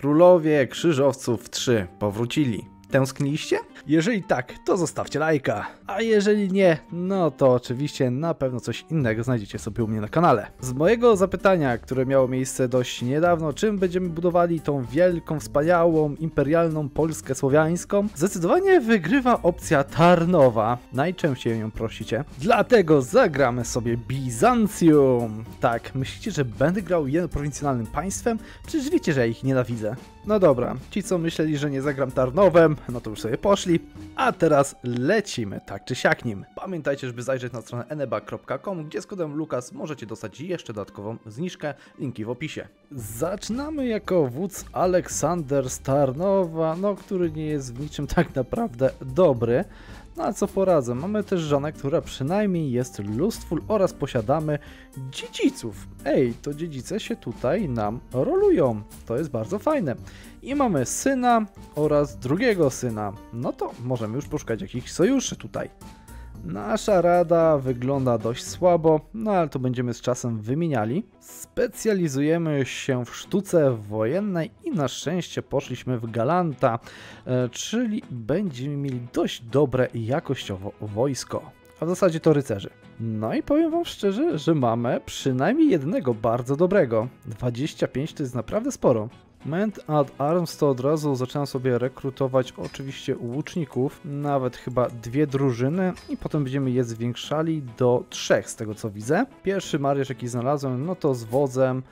Królowie Krzyżowców 3 powrócili. Tęskniliście? Jeżeli tak, to zostawcie lajka. A jeżeli nie, no to oczywiście na pewno coś innego znajdziecie sobie u mnie na kanale. Z mojego zapytania, które miało miejsce dość niedawno, czym będziemy budowali tą wielką, wspaniałą, imperialną Polskę słowiańską, zdecydowanie wygrywa opcja Tarnowa. Najczęściej ją prosicie. Dlatego zagramy sobie Bizancjum. Tak, myślicie, że będę grał jednoprowincjonalnym państwem? Przecież wiecie, że ja ich nienawidzę. No dobra, ci co myśleli, że nie zagram Tarnowem, no to już sobie poszli, a teraz lecimy tak czy siak nim. Pamiętajcie, żeby zajrzeć na stronę eneba.com, gdzie z kodem Lukas możecie dostać jeszcze dodatkową zniżkę, linki w opisie. Zaczynamy jako wódz Aleksander z Tarnowa, no który nie jest w niczym tak naprawdę dobry. No ale co poradzę, mamy też żonę, która przynajmniej jest lustful oraz posiadamy dziedziców. Ej, to dziedzice się tutaj nam rolują, to jest bardzo fajne. I mamy syna oraz drugiego syna, no to możemy już poszukać jakichś sojuszy tutaj. Nasza rada wygląda dość słabo, no ale to będziemy z czasem wymieniali. Specjalizujemy się w sztuce wojennej i na szczęście poszliśmy w Galanta, czyli będziemy mieli dość dobre jakościowo wojsko, a w zasadzie to rycerzy. No i powiem wam szczerze, że mamy przynajmniej jednego bardzo dobrego. 25 to jest naprawdę sporo. Men at Arms to od razu zacząłem sobie rekrutować oczywiście łuczników, nawet chyba 2 drużyny i potem będziemy je zwiększali do 3 z tego co widzę. Pierwszy marynarz jaki znalazłem, no to z wodzem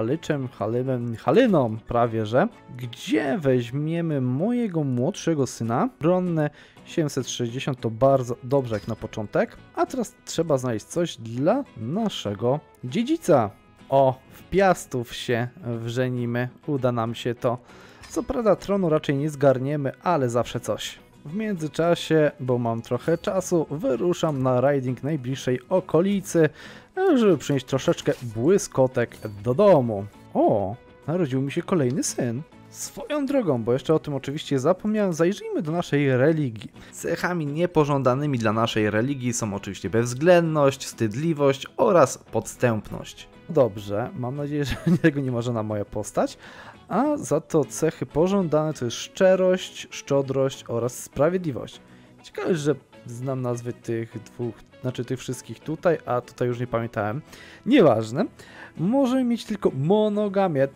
Halyną prawie że, gdzie weźmiemy mojego młodszego syna. Bronne 760 to bardzo dobrze jak na początek, a teraz trzeba znaleźć coś dla naszego dziedzica. O, w Piastów się wżenimy, uda nam się to. Co prawda tronu raczej nie zgarniemy, ale zawsze coś. W międzyczasie, bo mam trochę czasu, wyruszam na raiding najbliższej okolicy, żeby przynieść troszeczkę błyskotek do domu. O, narodził mi się kolejny syn. Swoją drogą, bo jeszcze o tym oczywiście zapomniałem, zajrzyjmy do naszej religii. Cechami niepożądanymi dla naszej religii są oczywiście bezwzględność, wstydliwość oraz podstępność. Dobrze, mam nadzieję, że tego nie ma żadna moja postać, a za to cechy pożądane to jest szczerość, szczodrość oraz sprawiedliwość. Ciekawe, że znam nazwy tych dwóch, znaczy tych wszystkich tutaj, a tutaj już nie pamiętałem. Nieważne. Możemy mieć tylko monogamię.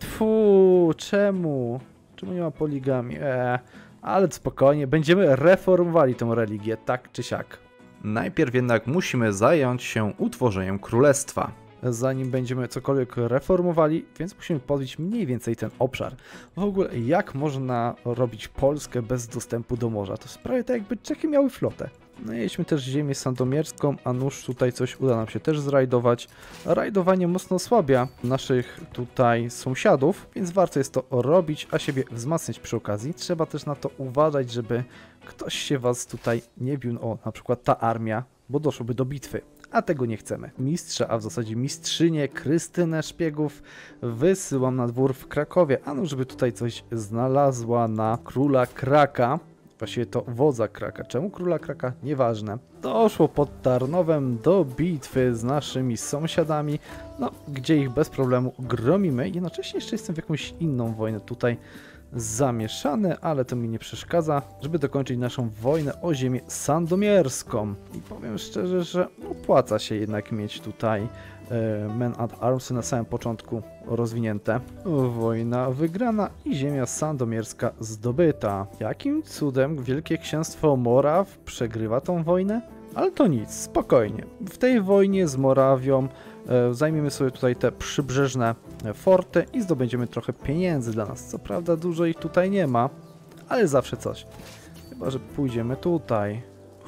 Czemu? Czemu nie ma poligami? Ale spokojnie, będziemy reformowali tę religię, tak czy siak. Najpierw jednak musimy zająć się utworzeniem królestwa. Zanim będziemy cokolwiek reformowali, więc musimy podbić mniej więcej ten obszar. W ogóle jak można robić Polskę bez dostępu do morza? To jest prawie tak jakby Czechy miały flotę. No jedźmy też ziemię sandomierską, a nuż tutaj coś uda nam się też zrajdować. Rajdowanie mocno osłabia naszych tutaj sąsiadów, więc warto jest to robić, a siebie wzmacniać przy okazji. Trzeba też na to uważać, żeby ktoś się was tutaj nie bił, o na przykład ta armia, bo doszłoby do bitwy. A tego nie chcemy. Mistrza, a w zasadzie mistrzynię Krystynę Szpiegów wysyłam na dwór w Krakowie, a no żeby tutaj coś znalazła na króla Kraka. Właściwie to wodza Kraka. Czemu króla Kraka? Nieważne. Doszło pod Tarnowem do bitwy z naszymi sąsiadami, no gdzie ich bez problemu gromimy. Jednocześnie jeszcze jestem w jakąś inną wojnę tutaj zamieszany, ale to mi nie przeszkadza, żeby dokończyć naszą wojnę o ziemię sandomierską. I powiem szczerze, że opłaca się jednak mieć tutaj Men at Arms na samym początku rozwinięte. Wojna wygrana i ziemia sandomierska zdobyta. Jakim cudem Wielkie Księstwo Moraw przegrywa tą wojnę? Ale to nic, spokojnie. W tej wojnie z Morawią zajmiemy sobie tutaj te przybrzeżne forty i zdobędziemy trochę pieniędzy dla nas. Co prawda dużo ich tutaj nie ma, ale zawsze coś. Chyba że pójdziemy tutaj.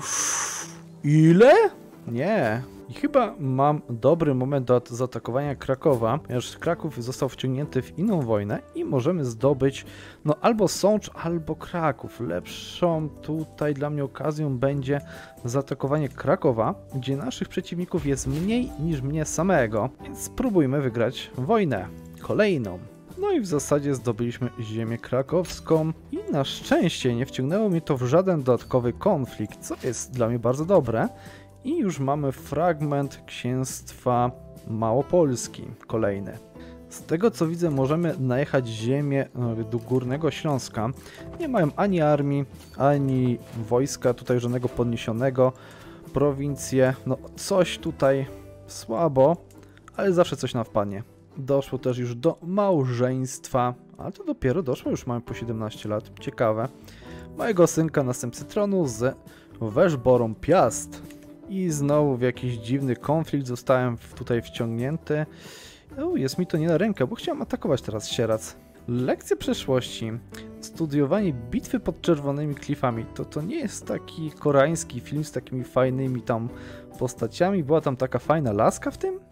Ile? Nie. I chyba mam dobry moment do zaatakowania Krakowa, ponieważ Kraków został wciągnięty w inną wojnę i możemy zdobyć no albo Sącz, albo Kraków. Lepszą tutaj dla mnie okazją będzie zaatakowanie Krakowa, gdzie naszych przeciwników jest mniej niż mnie samego, więc spróbujmy wygrać wojnę kolejną. No i w zasadzie zdobyliśmy ziemię krakowską i na szczęście nie wciągnęło mnie to w żaden dodatkowy konflikt, co jest dla mnie bardzo dobre. I już mamy fragment księstwa Małopolski, kolejny. Z tego co widzę, możemy najechać ziemię do Górnego Śląska. Nie mają ani armii, ani wojska tutaj żadnego podniesionego. Prowincje, no coś tutaj słabo, ale zawsze coś nam wpadnie. Doszło też już do małżeństwa, ale to dopiero doszło, już mamy po 17 lat. Ciekawe. Mojego synka, następcy tronu z Weszborą Piast. I znowu w jakiś dziwny konflikt zostałem tutaj wciągnięty. Jest mi to nie na rękę, bo chciałem atakować teraz Sierac. Lekcje przeszłości. Studiowanie bitwy pod Czerwonymi Klifami. To nie jest taki koreański film z takimi fajnymi tam postaciami. Była tam taka fajna laska w tym?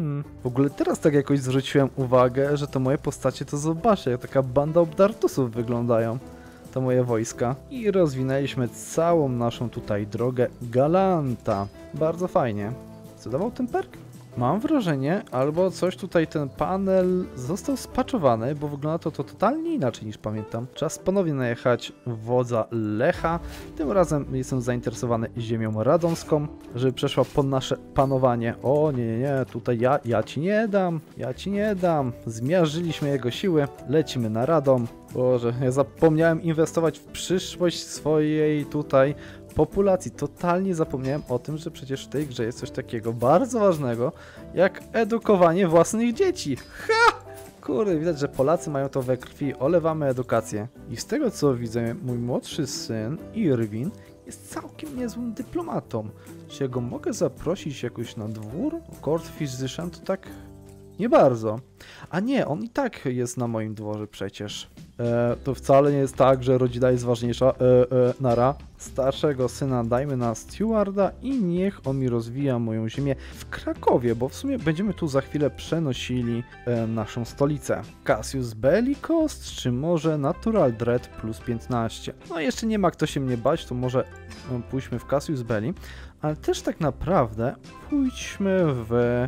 W ogóle teraz tak jakoś zwróciłem uwagę, że to moje postacie to zobaczcie, jak taka banda obdartusów wyglądają. To moje wojska. I rozwinęliśmy całą naszą tutaj drogę Galanta. Bardzo fajnie. Co dawał ten perk? Mam wrażenie, albo coś tutaj ten panel został spaczowany, bo wygląda to totalnie inaczej niż pamiętam. Czas ponownie najechać wodza Lecha. Tym razem jestem zainteresowany ziemią radomską, żeby przeszła pod nasze panowanie. O nie, tutaj ja ci nie dam, ja ci nie dam. Zmiażdżyliśmy jego siły, lecimy na Radom. Boże, ja zapomniałem inwestować w przyszłość swojej tutaj populacji. Totalnie zapomniałem o tym, że przecież w tej grze jest coś takiego bardzo ważnego, jak edukowanie własnych dzieci. Ha! Kurde, widać, że Polacy mają to we krwi. Olewamy edukację. I z tego co widzę, mój młodszy syn, Irwin, jest całkiem niezłym dyplomatą. Czy ja go mogę zaprosić jakoś na dwór? Court Physician to tak nie bardzo. A nie, on i tak jest na moim dworze przecież. To wcale nie jest tak, że rodzina jest ważniejsza. Nara. Starszego syna dajmy na stewarda i niech on mi rozwija moją ziemię w Krakowie, bo w sumie będziemy tu za chwilę przenosili naszą stolicę. Cassius Belli Cost, czy może Natural Dread plus 15? No jeszcze nie ma kto się mnie bać, to może pójdźmy w Cassius Belli, ale też tak naprawdę pójdźmy w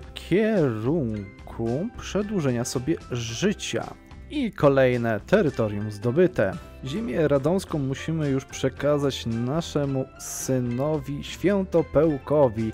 kierunku przedłużenia sobie życia. I kolejne terytorium zdobyte. Ziemię radomską musimy już przekazać naszemu synowi Świętopełkowi.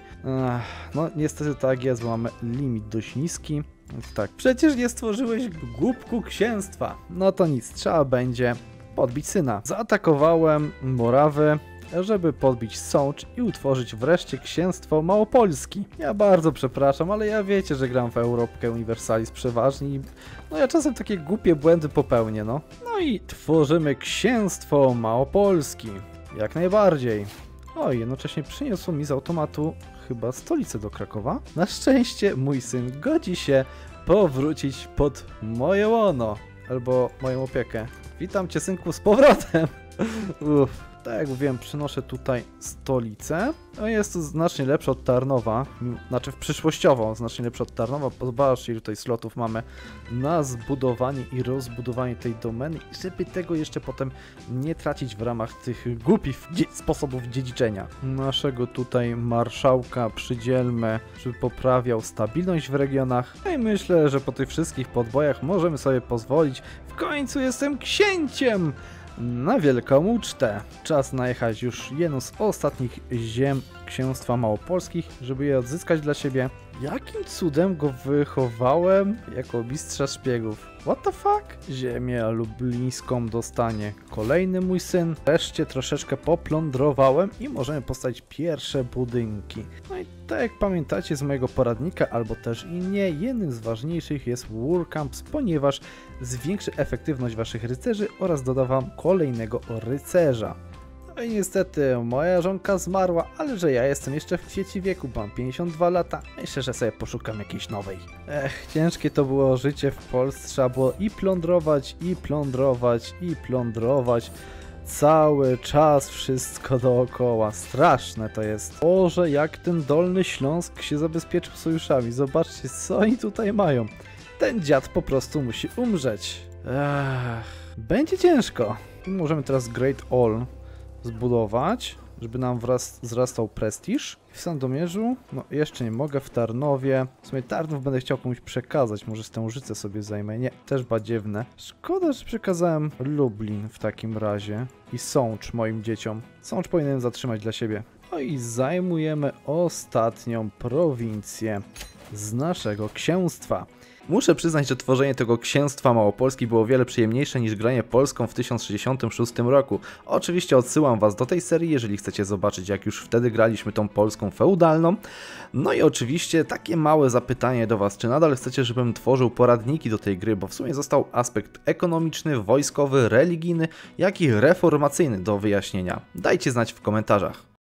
No niestety tak jest, bo mamy limit dość niski. Więc tak, przecież nie stworzyłeś głupku księstwa. No to nic, trzeba będzie podbić syna. Zaatakowałem Morawy, żeby podbić Sącz i utworzyć wreszcie księstwo Małopolski. Ja bardzo przepraszam, ale ja wiecie, że gram w Europkę Universalis przeważnie i no ja czasem takie głupie błędy popełnię, no. No i tworzymy księstwo Małopolski. Jak najbardziej. O, jednocześnie przyniosło mi z automatu chyba stolicę do Krakowa. Na szczęście mój syn godzi się powrócić pod moje łono. Albo moją opiekę. Witam cię, synku, z powrotem. Uff. Tak jak mówiłem, przynoszę tutaj stolicę. No jest to znacznie lepsze od Tarnowa, znaczy przyszłościowo znacznie lepsze od Tarnowa. Zobaczcie, ile tutaj slotów mamy na zbudowanie i rozbudowanie tej domeny i żeby tego jeszcze potem nie tracić w ramach tych głupich sposobów dziedziczenia. Naszego tutaj marszałka przydzielmy, żeby poprawiał stabilność w regionach. No i myślę, że po tych wszystkich podbojach możemy sobie pozwolić. W końcu jestem księciem! Na wielką ucztę. Czas najechać już jedną z ostatnich ziem księstwa małopolskich, żeby je odzyskać dla siebie. Jakim cudem go wychowałem jako mistrza szpiegów? What the fuck? Ziemię lublińską dostanie kolejny mój syn. Wreszcie troszeczkę poplądrowałem i możemy postawić pierwsze budynki. No i tak jak pamiętacie z mojego poradnika, albo też i nie, jednym z ważniejszych jest War Camps, ponieważ zwiększy efektywność waszych rycerzy oraz doda wam kolejnego rycerza. No i niestety moja żonka zmarła, ale że ja jestem jeszcze w kwiecie wieku, mam 52 lata, myślę, że sobie poszukam jakiejś nowej. Ciężkie to było życie w Polsce, trzeba było i plądrować, i plądrować, i plądrować. Cały czas wszystko dookoła, straszne to jest. Boże, jak ten Dolny Śląsk się zabezpieczył sojuszami, zobaczcie co oni tutaj mają. Ten dziad po prostu musi umrzeć. Będzie ciężko. Możemy teraz Great All zbudować, żeby nam wzrastał prestiż. W Sandomierzu, no jeszcze nie mogę, w Tarnowie. W sumie Tarnów będę chciał komuś przekazać, może Stężycę sobie zajmę. Nie, też badziewne. Szkoda, że przekazałem Lublin w takim razie i Sącz moim dzieciom. Sącz powinienem zatrzymać dla siebie. No i zajmujemy ostatnią prowincję z naszego księstwa. Muszę przyznać, że tworzenie tego księstwa Małopolski było o wiele przyjemniejsze niż granie Polską w 1066 roku. Oczywiście odsyłam Was do tej serii, jeżeli chcecie zobaczyć, jak już wtedy graliśmy tą Polską feudalną. No i oczywiście takie małe zapytanie do Was, czy nadal chcecie, żebym tworzył poradniki do tej gry, bo w sumie został aspekt ekonomiczny, wojskowy, religijny, jak i reformacyjny do wyjaśnienia. Dajcie znać w komentarzach.